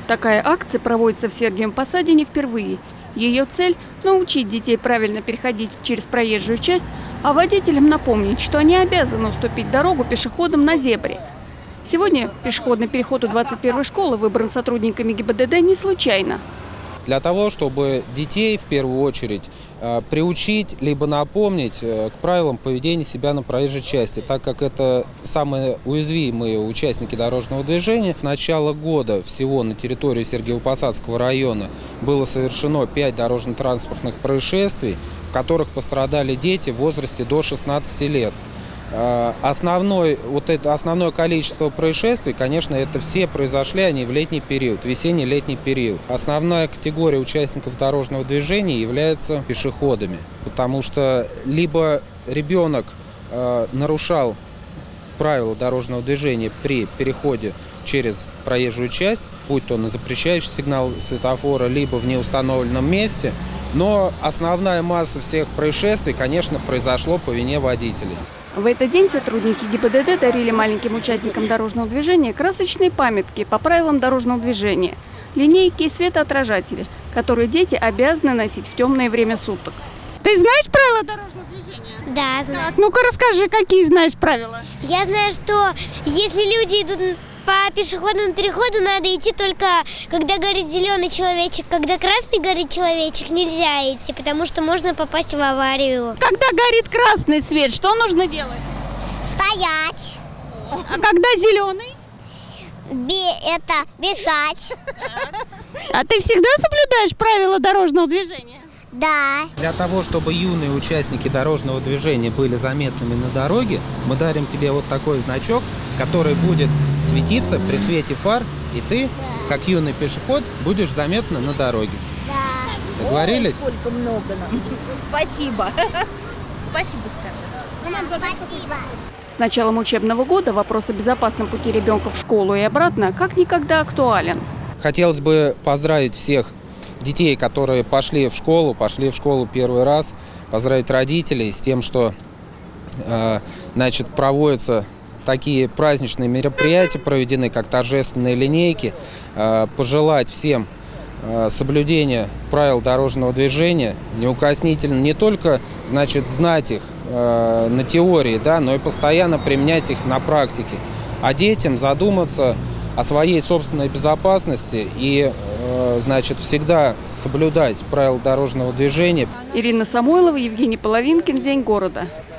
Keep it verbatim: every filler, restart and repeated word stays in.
Такая акция проводится в Сергиевом Посаде не впервые. Ее цель – научить детей правильно переходить через проезжую часть, а водителям напомнить, что они обязаны уступить дорогу пешеходам на зебре. Сегодня пешеходный переход у двадцать первой школы выбран сотрудниками ГИБДД не случайно. Для того, чтобы детей в первую очередь приучить, либо напомнить к правилам поведения себя на проезжей части, так как это самые уязвимые участники дорожного движения. С начала года всего на территории Сергиево-Посадского района было совершено пять дорожно-транспортных происшествий, в которых пострадали дети в возрасте до шестнадцати лет. Основной, вот это, основное количество происшествий, конечно, это все произошли они в летний период, весенне-летний период. Основная категория участников дорожного движения является пешеходами, потому что либо ребенок э, нарушал правила дорожного движения при переходе через проезжую часть, будь то на запрещающий сигнал светофора, либо в неустановленном месте, но основная масса всех происшествий, конечно, произошло по вине водителей. В этот день сотрудники ГИБДД дарили маленьким участникам дорожного движения красочные памятки по правилам дорожного движения, линейки и светоотражатели, которые дети обязаны носить в темное время суток. Ты знаешь правила дорожного движения? Да, знаю. Так, ну-ка расскажи, какие знаешь правила? Я знаю, что если люди идут по пешеходному переходу, надо идти только когда горит зеленый человечек. Когда красный горит человечек, нельзя идти, потому что можно попасть в аварию. Когда горит красный свет, что нужно делать? Стоять. А когда зеленый? Би, это бежать. А ты всегда соблюдаешь правила дорожного движения? Да. Для того, чтобы юные участники дорожного движения были заметными на дороге, мы дарим тебе вот такой значок, который будет светиться при свете фар, и ты, как юный пешеход, будешь заметна на дороге. Да. Договорились? Ой, сколько много нам. Спасибо. Спасибо, скажи. Спасибо. С началом учебного года вопрос о безопасном пути ребенка в школу и обратно как никогда актуален. Хотелось бы поздравить всех детей, которые пошли в школу, пошли в школу первый раз, поздравить родителей с тем, что э, значит, проводятся такие праздничные мероприятия, проведены как торжественные линейки, э, пожелать всем э, соблюдения правил дорожного движения, неукоснительно не только, значит, знать их э, на теории, да, но и постоянно применять их на практике, а детям задуматься о своей собственной безопасности и, значит, всегда соблюдать правила дорожного движения. Ирина Самойлова, Евгений Половинкин. День города.